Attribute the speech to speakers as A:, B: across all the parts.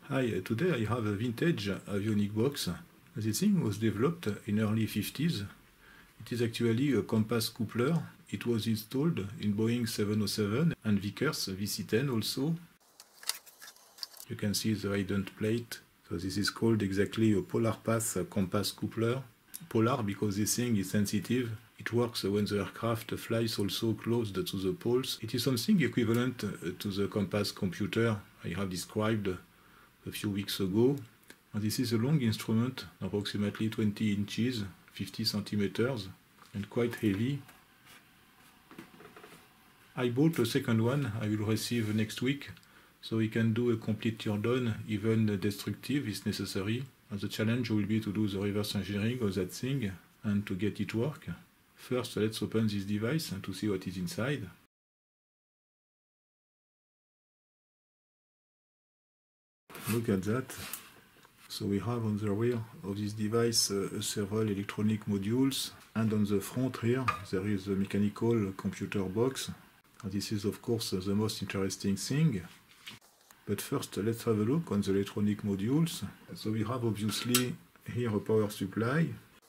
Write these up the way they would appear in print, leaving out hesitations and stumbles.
A: Hi, today I have a vintage avionic box. This thing was developed in early 50s. It is actually a compass coupler. It was installed in Boeing 707 and Vickers VC-10 also. You can see the ident plate. So this is called exactly a polar path compass coupler. Polar because this thing is sensitive. It works when the aircraft flies also close to the poles. It is something equivalent to the compass computer I have described a few weeks ago. And this is a long instrument, approximately 20 inches, 50 centimeters, and quite heavy. I bought a second one I will receive next week, so we can do a complete teardown, even destructive if necessary. And the challenge will be to do the reverse engineering of that thing and to get it work. First, let's open this device and to see what is inside. Look at that. So we have on the rear of this device several electronic modules, and on the front here there is a mechanical computer box. And this is of course the most interesting thing. But first let's have a look on the electronic modules. So we have obviously here a power supply.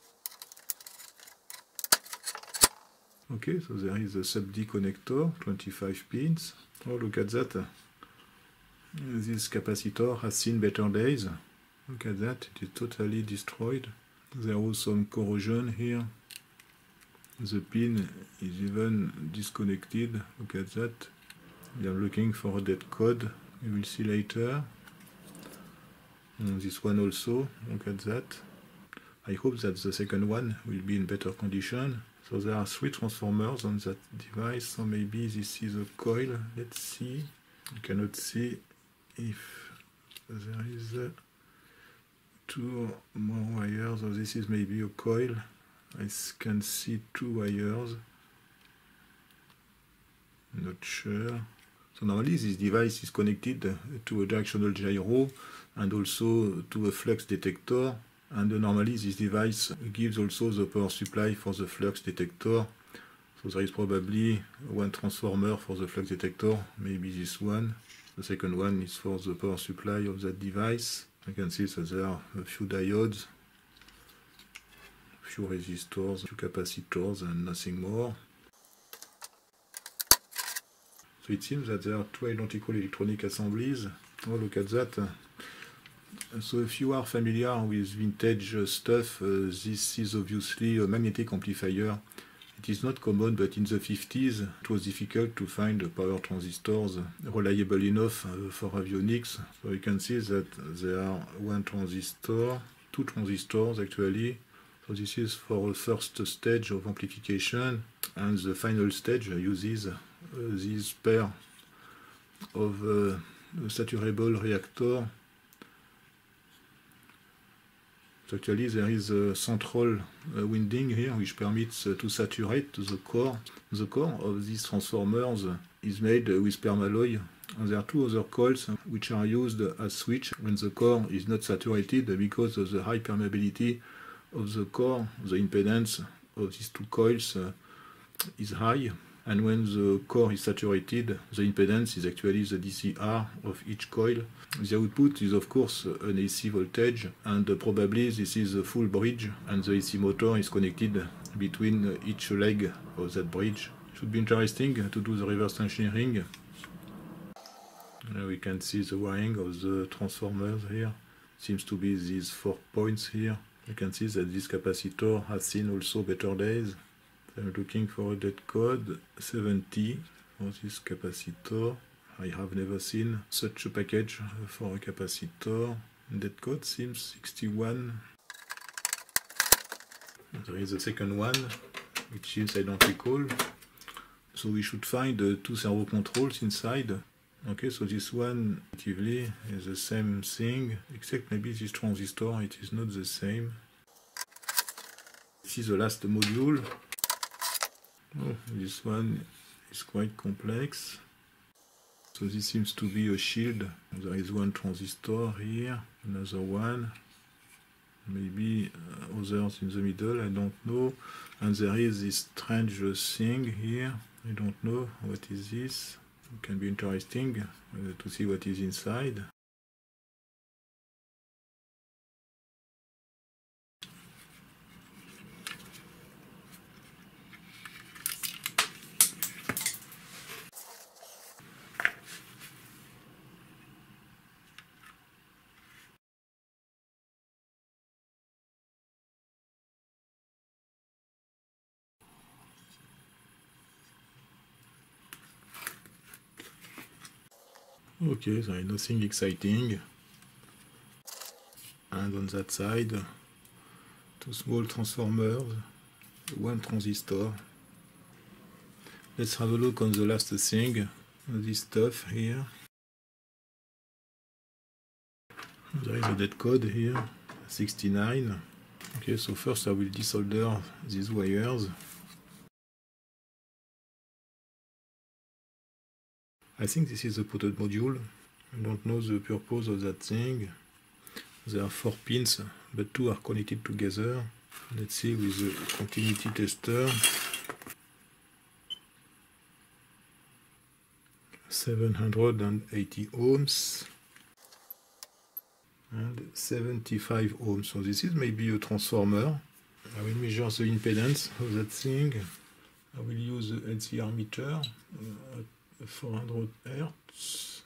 A: Okay, so there is a sub-D connector, 25 pins. Oh, look at that. This capacitor has seen better days. Look at that, it is totally destroyed. There was some corrosion here. The pin is even disconnected. Look at that. We are looking for a dead code. We will see later. And this one also. Look at that. I hope that the second one will be in better condition. So there are 3 transformers on that device. So maybe this is a coil. Let's see. You cannot see if there is 2 more wires, or this is maybe a coil. I can see 2 wires. Not sure. So normally this device is connected to a directional gyro and also to a flux detector. And normally this device gives also the power supply for the flux detector. So there is probably 1 transformer for the flux detector, maybe this one. The second one is for the power supply of that device. You can see that there are a few diodes, a few resistors, a few capacitors, and nothing more. So it seems that there are 2 identical electronic assemblies. Oh, look at that. So if you are familiar with vintage stuff, this is obviously a magnetic amplifier. It is not common, but in the 50s it was difficult to find power transistors reliable enough for avionics. So you can see that there are 1 transistor, 2 transistors actually. So this is for a first stage of amplification, and the final stage uses this pair of saturable reactor. So actually there is a central winding here which permits to saturate the core. The core of these transformers is made with permalloy, and there are 2 other coils which are used as switch when the core is not saturated because of the high permeability of the core. The impedance of these 2 coils is high, and when the core is saturated, the impedance is actually the DCR of each coil. The output is of course an AC voltage, and probably this is a full bridge, and the AC motor is connected between each leg of that bridge. Should be interesting to do the reverse engineering. We can see the wiring of the transformers here. Seems to be these 4 points here. You can see that this capacitor has seen also better days. I'm looking for a dead code 70 for this capacitor. I have never seen such a package for a capacitor. Dead code seems 61. There is a second one which is identical. So we should find 2 servo controls inside. Okay, so this one effectively is the same thing, except maybe this transistor, it is not the same. This is the last module. Oh, this one is quite complex. So this seems to be a shield. There is 1 transistor here, another one, maybe others in the middle, I don't know. And there is this strange thing here. I don't know what is this. It can be interesting to see what is inside. Okay, there is nothing exciting. And on that side, 2 small transformers, 1 transistor. Let's have a look on the last thing, this stuff here. There is a dead code here, 69. Okay, so first I will desolder these wires. I think this is a potted module. I don't know the purpose of that thing. There are 4 pins, but 2 are connected together. Let's see with the continuity tester. 780 ohms and 75 ohms. So this is maybe a transformer. I will measure the impedance of that thing. I will use the LCR meter at 400 Hz.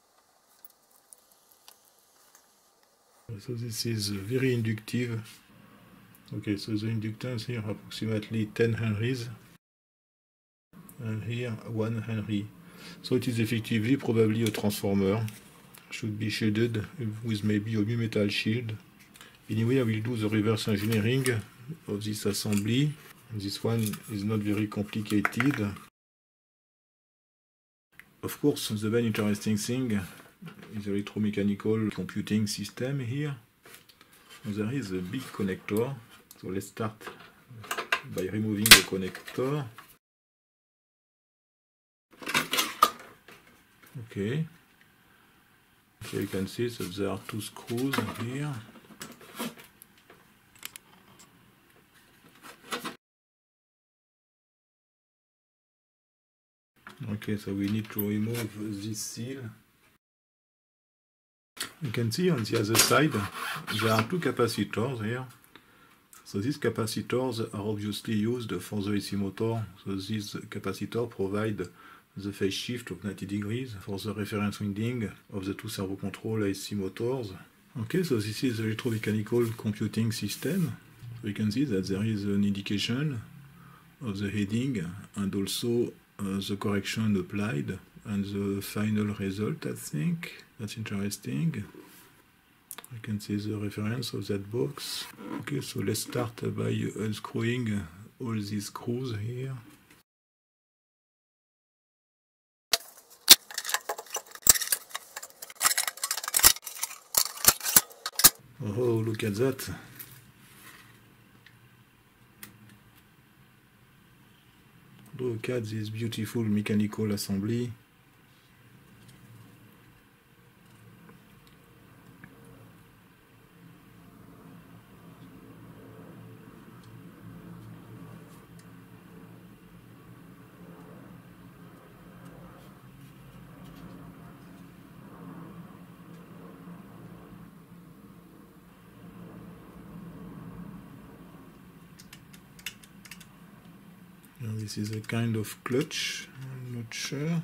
A: So this is very inductive. Okay, so the inductance here approximately 10 henries and here 1 henry. So it is effectively probably a transformer. Should be shielded with maybe a mu metal shield. Anyway, I will do the reverse engineering of this assembly. This one is not very complicated. Of course, the very interesting thing is the electromechanical computing system here. There is a big connector. So let's start by removing the connector. Okay. So you can see that there are 2 screws here. Okay, so we need to remove this seal. You can see on the other side there are 2 capacitors here. So these capacitors are obviously used for the AC motor. So this capacitor provides the phase shift of 90 degrees for the reference winding of the 2 servo control AC motors. Okay, so this is the electromechanical computing system. So you can see that there is an indication of the heading and also the correction applied and the final result, I think. That's interesting. I can see the reference of that box. Okay, so let's start by unscrewing all these screws here. Oh, look at that. Look at this beautiful mechanical assembly. And this is a kind of clutch, I'm not sure.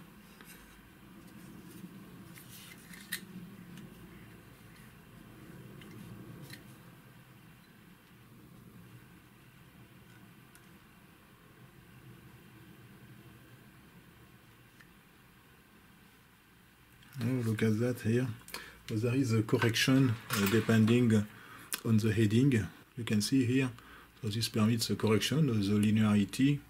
A: Oh, look at that here. So there is a correction depending on the heading. You can see here. So this permits a correction of the linearity.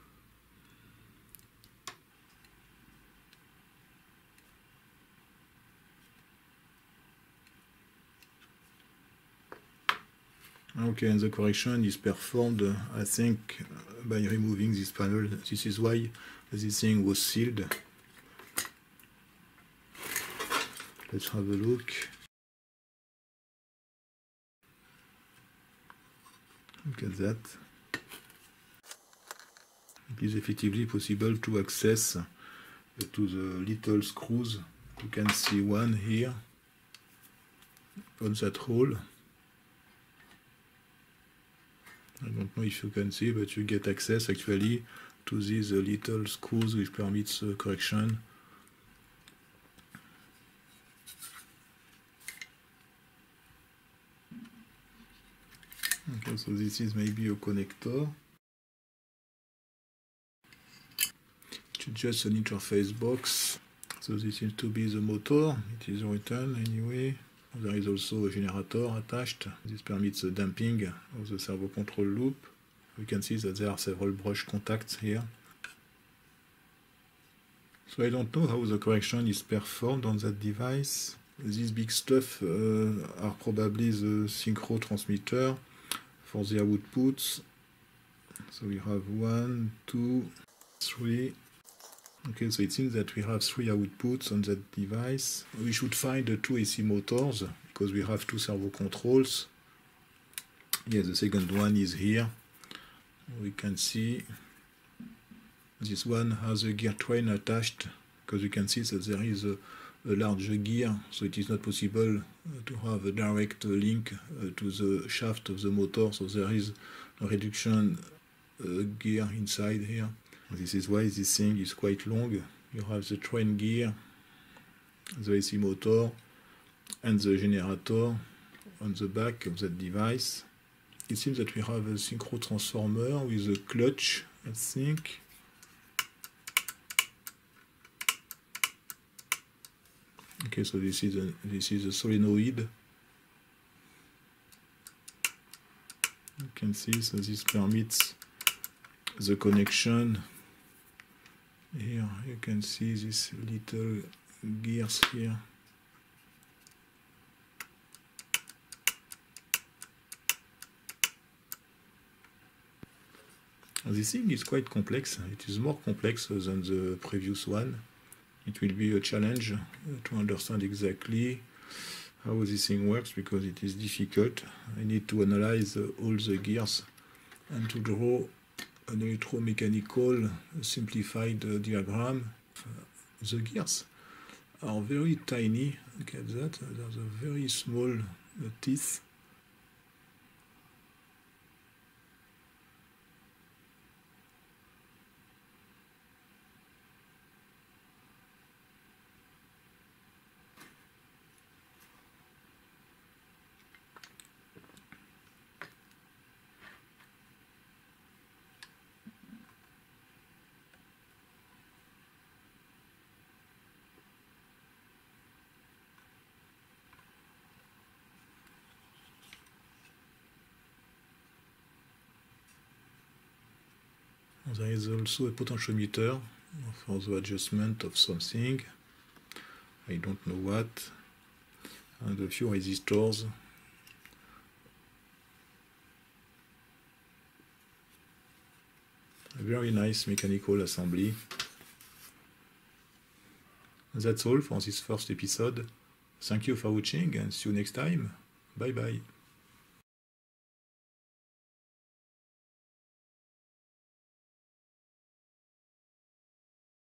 A: Okay, and the correction is performed, I think, by removing this panel. This is why this thing was sealed. Let's have a look. Look at that. It is effectively possible to access to the little screws. You can see one here on that hole. I don't know if you can see, but you get access actually to these little screws which permits correction. Okay, so this is maybe a connector. It's just an interface box. So this seems to be the motor. It is written anyway. There is also a generator attached. This permits the damping of the servo control loop. We can see that there are several brush contacts here. So I don't know how the correction is performed on that device. These big stuff are probably the synchro transmitter for the outputs. So we have 1, 2, 3. Okay, so it seems that we have 3 outputs on that device. We should find the 2 AC motors because we have 2 servo controls. Yes, the second one is here. We can see this one has a gear train attached because we can see that there is a large gear, so it is not possible to have a direct link to the shaft of the motor, so there is a reduction gear inside here. This is why this thing is quite long. You have the train gear, the AC motor, and the generator on the back of that device. It seems that we have a synchro transformer with a clutch, I think. Okay, so this is a solenoid. You can see, so this permits the connection. Here you can see these little gears here. This thing is quite complex. It is more complex than the previous one. It will be a challenge to understand exactly how this thing works because it is difficult. I need to analyze all the gears and to draw an electromechanical simplified diagram. The gears are very tiny. Look at that. There's a very small teeth. There is also a potentiometer for the adjustment of something. I don't know what. And a few resistors. A very nice mechanical assembly. That's all for this first episode. Thank you for watching and see you next time. Bye bye.